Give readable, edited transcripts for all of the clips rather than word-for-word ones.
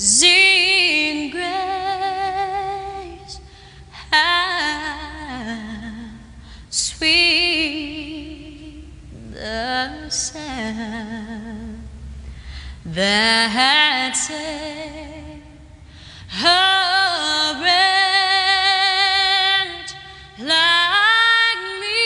Sing grace, how sweet the sound that saved a wretch like me.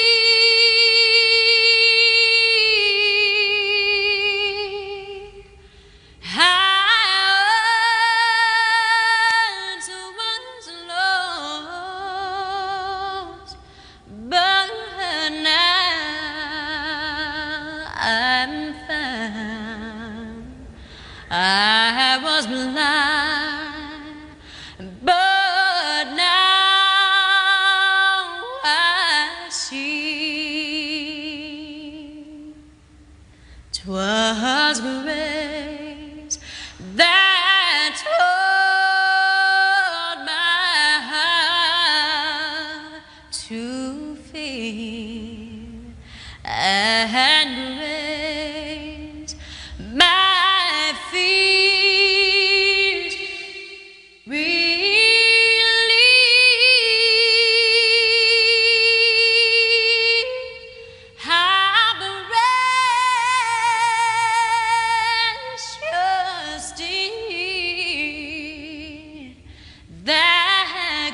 I'm found. I was blind, but now I see. 'Twas grace that taught my heart to fear, and grace my fears relieved. How precious did that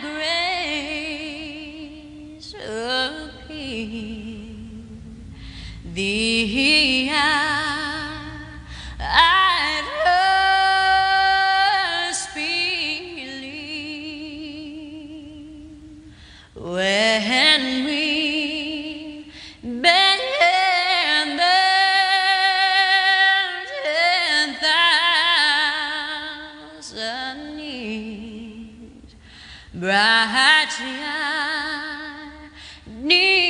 grace appear. The hour I'd first believed, when we began the 10,000 years, brightly I need